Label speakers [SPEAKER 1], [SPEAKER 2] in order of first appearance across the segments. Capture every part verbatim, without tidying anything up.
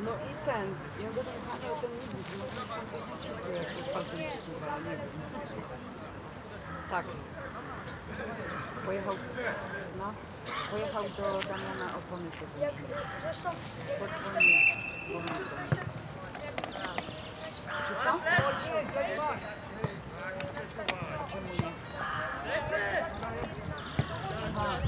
[SPEAKER 1] No i ten, ja go tam pamiętał ten nie budzi, może tam coś nacisły, jak to palcem nacisnęła, nie wiem. Tak. Pojechał, no, pojechał do Damiana opony sobie. Podpomnieć. Czy co? Czemu nie? Aha.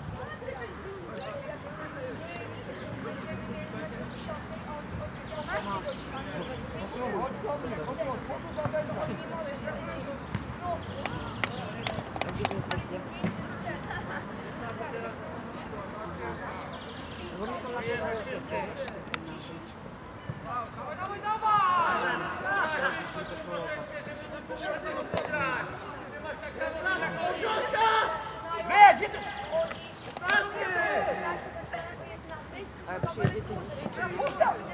[SPEAKER 1] A gdzie wy jesteście? Bo oni są na pewno jesteście, wiesz?
[SPEAKER 2] Dawaj, dawaj, dawaj!
[SPEAKER 1] A przyjedziecie dzisiaj, czy nie?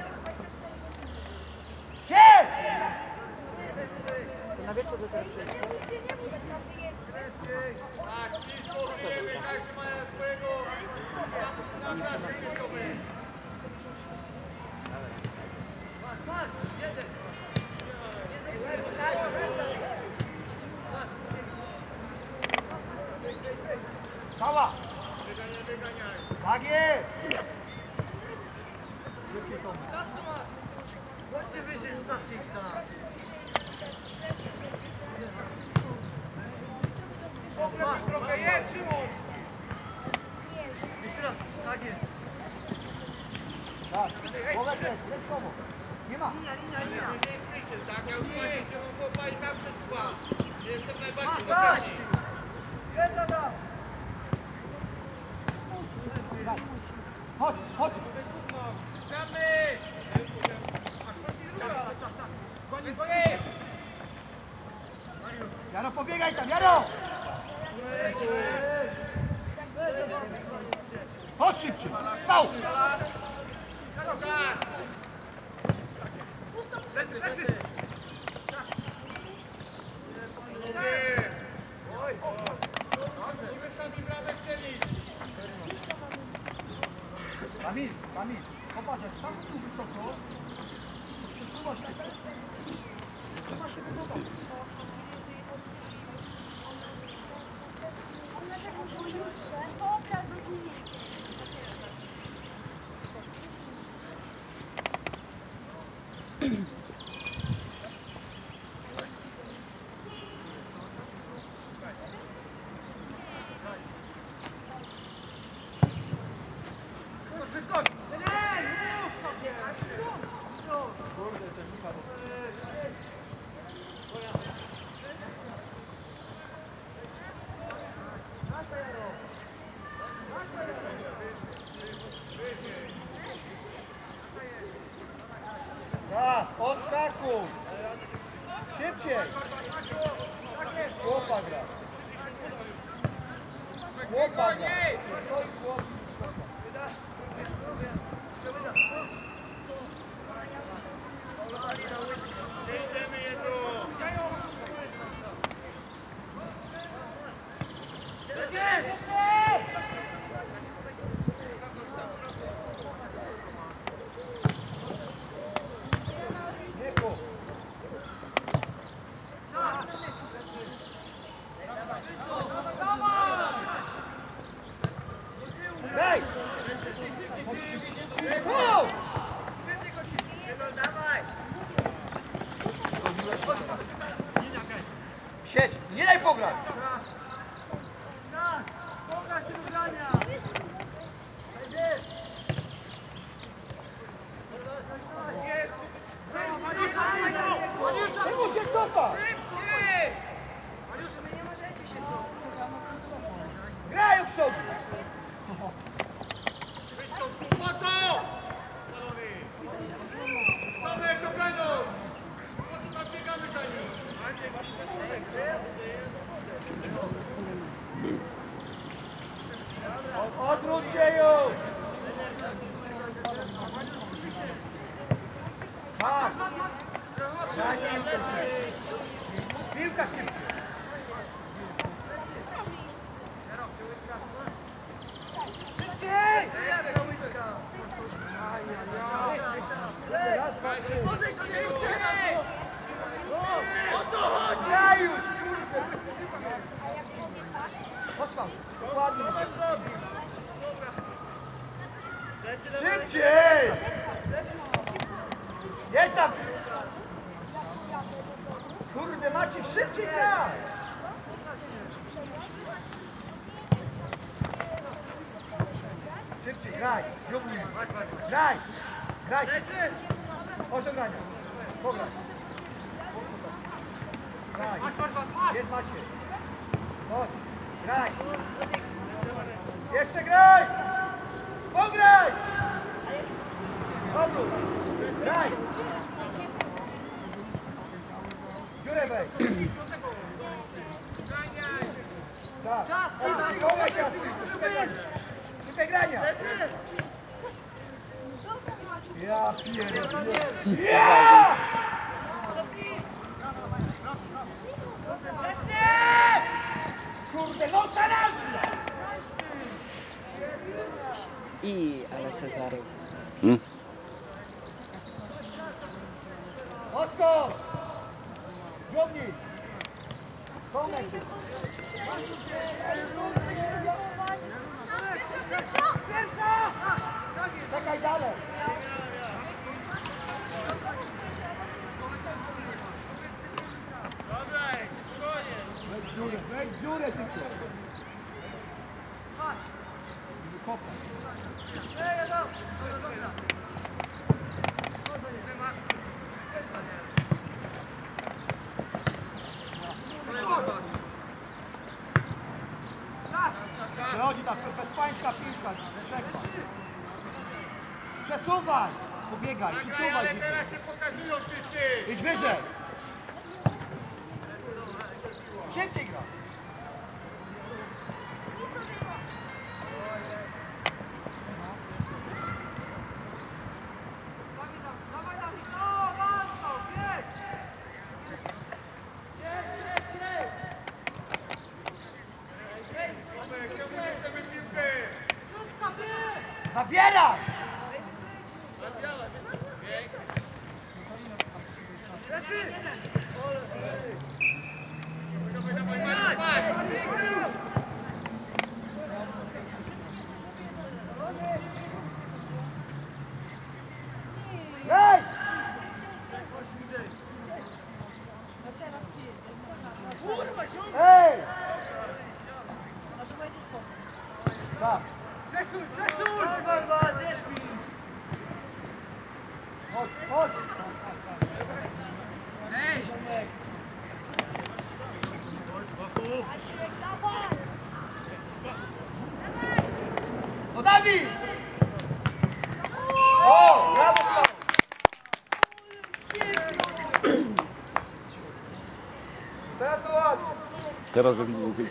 [SPEAKER 1] To na wieczór dopiero przyjedziecie? Nie trzeba wszystko.
[SPEAKER 2] Cała! Tak jest! Chodźcie wyżej, zostawcie ich tam. Masz, trochę jest, Szymon! Jeszcze raz, tak jest. Tak, głowę przed, leć komu. Nie ma. Linia, linia, linia.
[SPEAKER 3] Tak, ja już właśnie się chłopali tam przez szkła. Jestem najbardziej
[SPEAKER 2] Masz,
[SPEAKER 3] potrzebny.
[SPEAKER 2] jest Adam! Chodź, chodź!
[SPEAKER 3] Czamy!
[SPEAKER 2] Jaro, pobiegaj tam, Jaro! Chodź szybciej! Stał! Lecy, lecy! Kamil, Kamil, popatrz, jak tam tu wysoko, to przesuwa się. Przesuwa się do domu. Tak, odskakuj! Szybciej! Chłopa gra! Chłopa gra! Stoi chłop! Daj! Wow! Siedź, nie daj pograć! Pograć się do grania! Czemu się cofa? Grają w przodu!
[SPEAKER 3] Po co? Tomek, do przodu! Po co tam biegamy za nim?
[SPEAKER 2] Odwróć się już! Masz! Daj piłkę szybciej! Piłka szybciej! Szybciej! Szybciej! Jest tam! Kurde, Maciek, szybciej graj! Szybciej, graj! Jubnij! Graj! Graj! Chodź do grania! Pograj! Graj! Jest Maciek! Chodź! Graj! Jeszcze graj! Pograj! Obrót! Graj! Dziurę wejdź! Tak! Pograj ciasto! Szukaj grania! Szukaj grania! Ja pierdolę! Ja! Kurde, no tarancja!
[SPEAKER 1] I, ale Cezary.
[SPEAKER 4] Hmm?
[SPEAKER 2] Odskocz! Dziobnij! Tomek! Czekaj dalej! Weź dziurę, weź dziurę tylko! Kopaj! Przechodzi ta bezpańska piłka, przekwa. Przesuwaj! Pobiegaj, przesuwaj się.
[SPEAKER 3] Teraz się pokazują wszyscy!
[SPEAKER 2] Idź wyżej! Szybciej gra! Zabieraj! Ej! Ej! Tak.
[SPEAKER 3] Przesuń, przesuń!
[SPEAKER 2] Chodź, chodź!
[SPEAKER 3] Ej!
[SPEAKER 2] No Dawid! O! Brawo! Teraz to ładnie!
[SPEAKER 4] Teraz robi długi.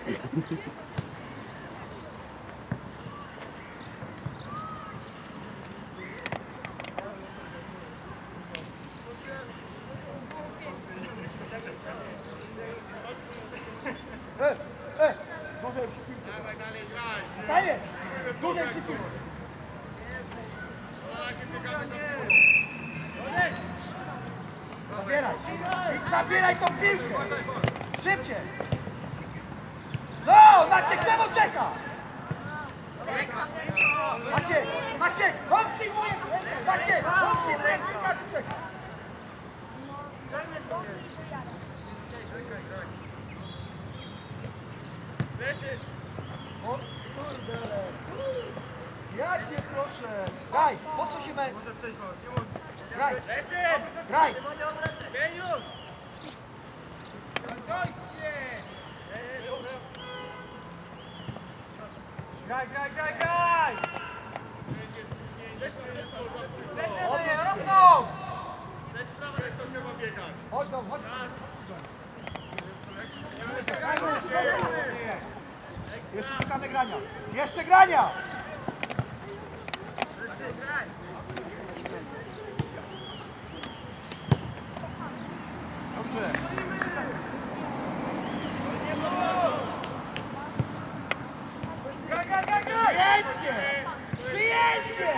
[SPEAKER 2] Ej, ej! Może się piłkę.
[SPEAKER 3] Dawaj dalej, graj!
[SPEAKER 2] Daję! Dłużej się piłkę.
[SPEAKER 3] O, jakie biegamy do
[SPEAKER 2] Zabieraj! Idź, zabieraj tą piłkę! Szybciej! No! Maciek, czemu czeka? Maciek! Maciek! On przyjmuje! Maciek! On przyjmuje! Każdy czeka!
[SPEAKER 3] Lecy!
[SPEAKER 2] O kurde! Ja cię proszę! Graj! Po co się me...
[SPEAKER 3] Może przejść was, nie może.
[SPEAKER 2] Graj!
[SPEAKER 3] Lecy!
[SPEAKER 2] Graj!
[SPEAKER 3] Geniusz! Spokojnie! Graj, graj, graj, graj!
[SPEAKER 2] Chodź dom, chodź! Jeszcze szukamy grania! Jeszcze grania! Dobrze! Przyjęcie! Przyjęcie!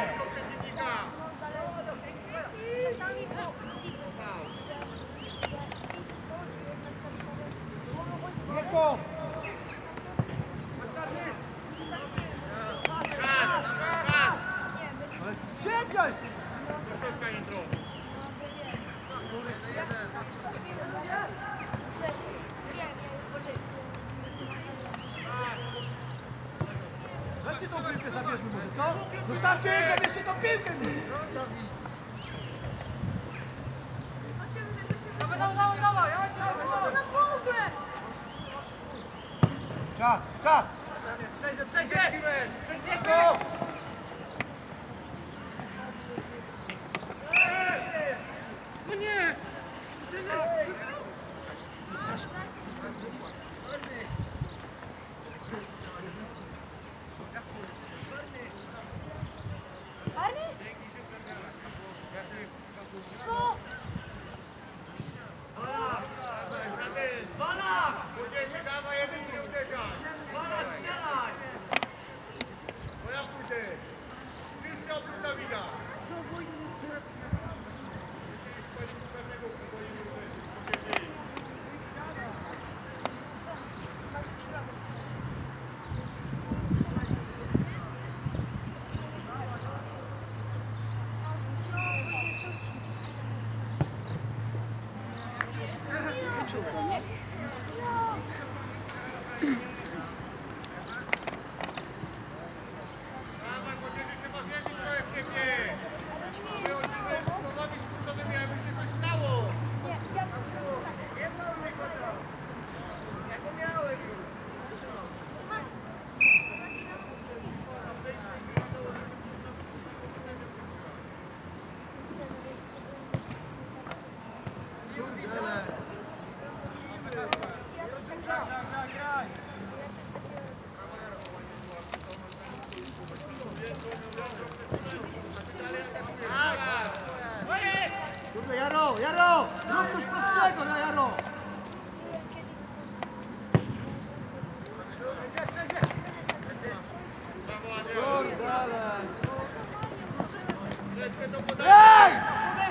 [SPEAKER 2] Nie to! widziałeś?
[SPEAKER 3] Do środka nie trąb.
[SPEAKER 2] Weźcie tą piłkę, zabierzmy może, co? Zostawcie, zabierzcie tą piłkę! Czas, czas! Go!
[SPEAKER 3] No nie! Młodzieży, dawaj jeden i uderzaj! Bo ja pójdę! Piłkę oprócz Dawida!
[SPEAKER 1] Wyczuł go, nie?
[SPEAKER 3] Dawaj, młodzieży, trzeba wierzyć trochę w siebie! My od dzisiaj powodowi sportowymi, aby się coś stało!
[SPEAKER 2] Kurde, Jaro, Jaro! Rób coś prostszego, no Jaro! Kurde, ale...
[SPEAKER 3] Lecę do podania!
[SPEAKER 2] Ej!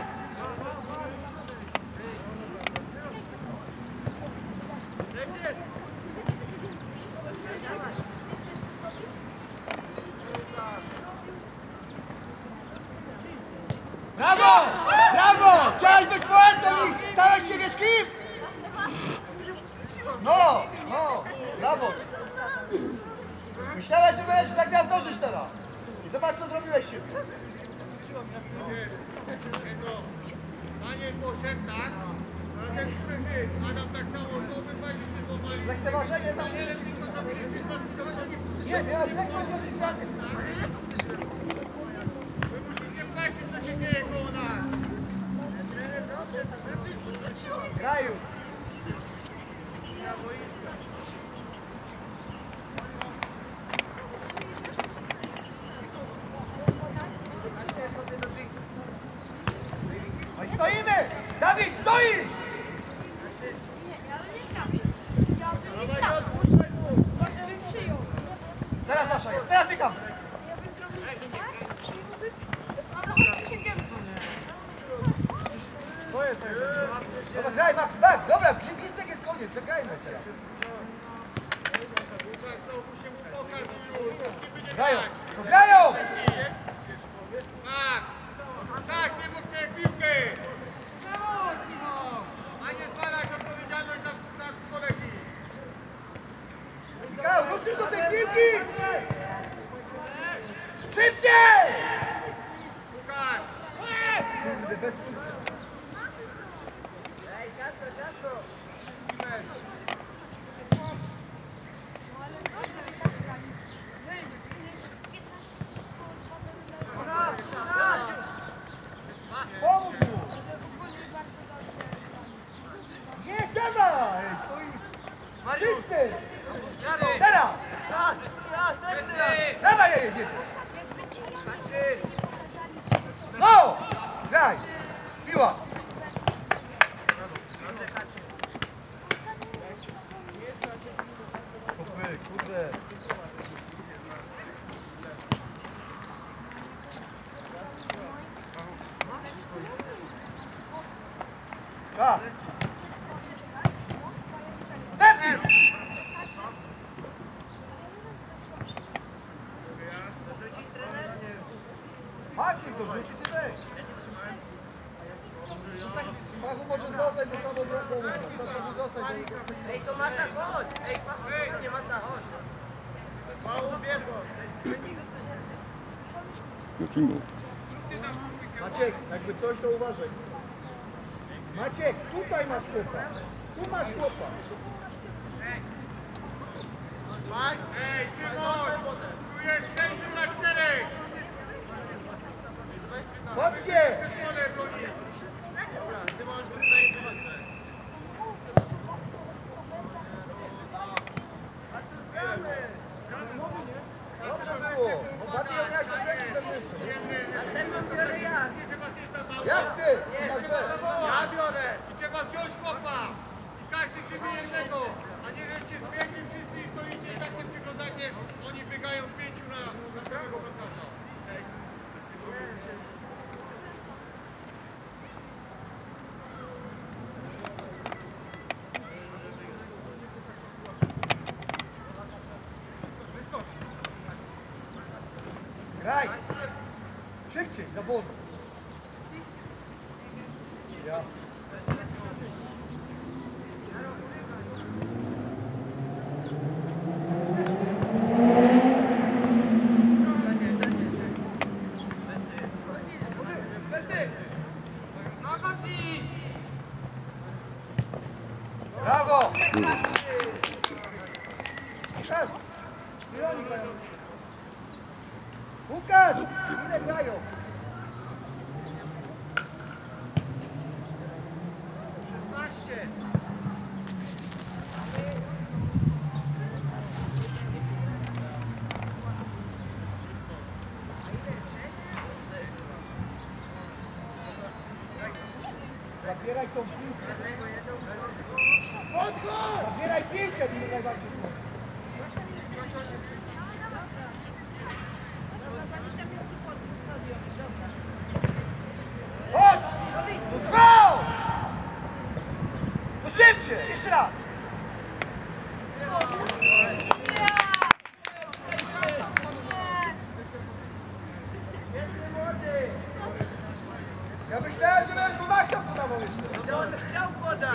[SPEAKER 3] Lecę!
[SPEAKER 2] Brawo! Brawo! Chciałeś być poetą i stałeś się wiesz kim? No, no, brawo! Myślałeś, że będziesz tak gwiazdożyć teraz. I zobacz, co zrobiłeś się.
[SPEAKER 3] Daniel poszedł, tak? Ale ten krzywy, Adam tak samo, to wypalił się pomalił.
[SPEAKER 2] Lekceważenie za
[SPEAKER 3] Danielem tylko zrobili wszystko, co
[SPEAKER 2] Nie, miałeś jak zrobić gwiazdę.
[SPEAKER 3] Wy musicie patrzeć, co się dzieje koło nas.
[SPEAKER 2] Graju. No i stoimy! Dawid, stoisz!
[SPEAKER 3] Dawaj, nie odpuszczaj mu.
[SPEAKER 2] Teraz nasza, teraz biegam! Dobra, graj, Max, Max, dobra, glistek jest koniec, zagrajmy teraz.
[SPEAKER 3] Łukasz, to musi mu pokazać już, to nie będzie
[SPEAKER 2] Grają,
[SPEAKER 3] tak.
[SPEAKER 2] no grają!
[SPEAKER 3] Tak, tak, ty mógł przejść piłkę. A nie zwalać odpowiedzialność na, na kolegi.
[SPEAKER 2] Michał, ruszysz do tej piłki! Szybciej!
[SPEAKER 3] Łukasz,
[SPEAKER 2] Kurde, bez czucia. Pomóż mu! Nie, dawaj! Wszyscy! Teraz! Dawaj, jedziemy! No! Graj! Piła! Maciek to rzuci, ty weź. Pachu może zostać do samoobrotu. To zostać do...
[SPEAKER 5] Ej, to masa, chodź! Ej, Pachu, nie masa, chodź!
[SPEAKER 3] Mało biegło.
[SPEAKER 4] No filmu.
[SPEAKER 2] Maciek, jakby coś to uważaj. Maciek, tutaj masz chłopa. Tu masz chłopa.
[SPEAKER 3] Max, ej, Szymon! Tu jest sześć na cztery!
[SPEAKER 2] Chodźcie!
[SPEAKER 3] Pole broni! Ty możesz
[SPEAKER 2] Dobrze było. Bardziej jak jak
[SPEAKER 5] Następną biorę ja!
[SPEAKER 2] Jak ty? Masz dwa.
[SPEAKER 3] Ja biorę! I trzeba wziąć chłopa! I każdy krzywi jednego! A nie żeście zbiegli wszyscy i stoicie i tak się przyglądacie, oni biegają pięciu na, na całego bramkarza.
[SPEAKER 2] Graj! Szybciej, za wolno. Ja. Brawo! Szef! Ile oni grają? Łukasz! Ile grają?
[SPEAKER 5] szesnaście!
[SPEAKER 2] Zabieraj tą piłkę. Zabieraj piłkę, mi najbardziej. Chodź! No trwał! No szybciej! Jeszcze raz! Ja myślałem, że będziesz do Maxa podawał jeszcze.
[SPEAKER 5] Że on chciał podać!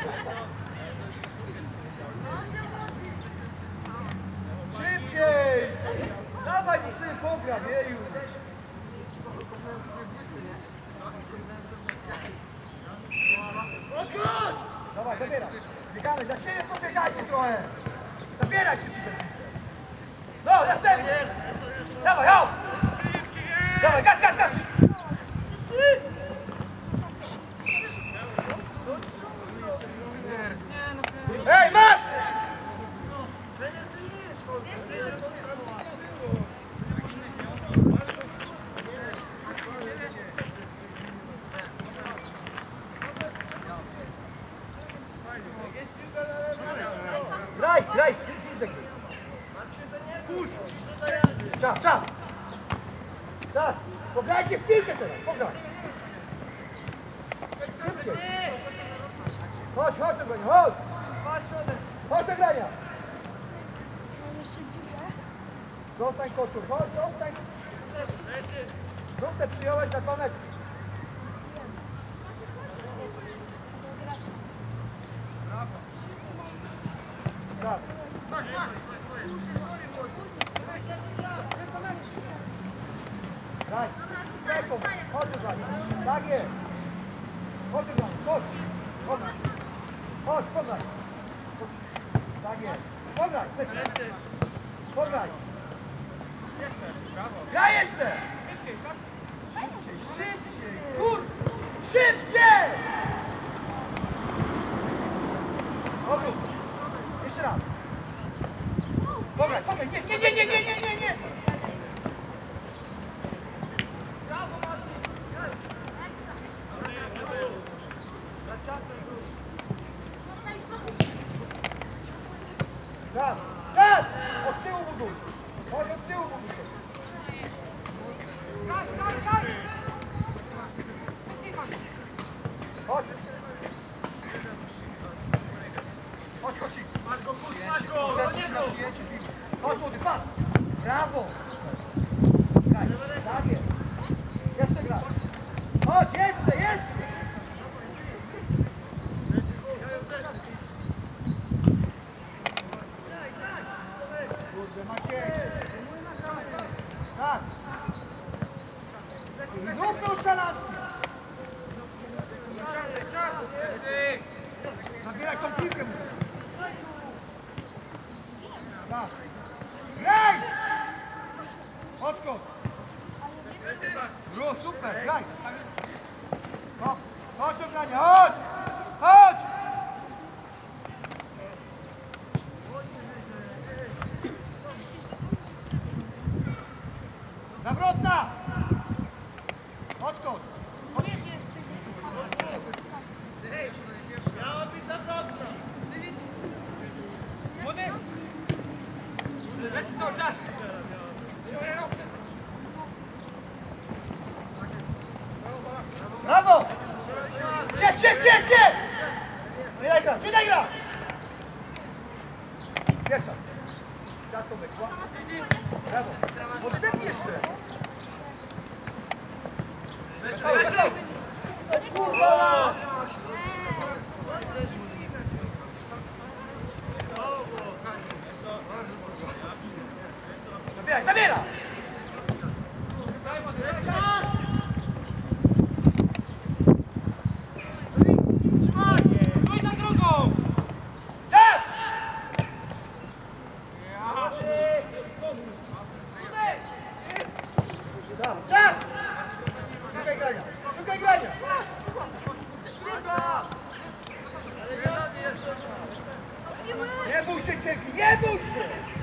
[SPEAKER 2] Szybciej! Dawaj, bo sobie pogra, wieju!
[SPEAKER 3] Odchodź!
[SPEAKER 2] Dawaj, zabieraj! Biegamy, za siebie pobiegajcie trochę! Zabieraj się przy tym! No, następny! Dawaj, hop! Dawaj, gaz, gaz, gaz! Ej, Max! Graj, graj, fizdek. Czas, czas. Czas. Pograjcie w piłkę teraz, pograj. Szybciej. Chodź, chodź do grania, chodź. Chodź do grania. Zostań koczu, chodź, zostań. Żółte przyjąłeś na konek. Brawo. Graj. Czekaj, chodź do grania. Tak jest. Chodź do grania, chodź. Chodź, chodź, pograj. Tak jest. Pograj, pograj. Ja jeszcze! Szybciej, szybciej, kur... Szybciej! Obrót. Jeszcze raz. Pograj, pograj, nie, nie, nie, nie, nie, nie, nie, nie. Czas, czas! Od tyłu buduj. Chodź od tyłu buduj. Zróbmy uszczelanki. Zabieraj tą piłkę. Tak. Graj! Odskocz. No, super, graj. No, chodź do grania, chodź! Chodź! Zawrotna! Odskocz! Chodź!
[SPEAKER 3] Miała być zawrotna.
[SPEAKER 5] Młody! Lecz cały czas!
[SPEAKER 2] Brawo! Siedź, siedź, siedź, siedź! Nie daj gra, nie daj gra! Pierwsza. Ciasto wykła. Brawo. Młody, depnij jeszcze. Wesoły, wesoły. Kurwa! Zabieraj, zabieraj!
[SPEAKER 5] Stój za drugą!
[SPEAKER 2] Czas! Czas! Szukaj grania! Szukaj grania! Nie bój się, Cienki, nie bój się!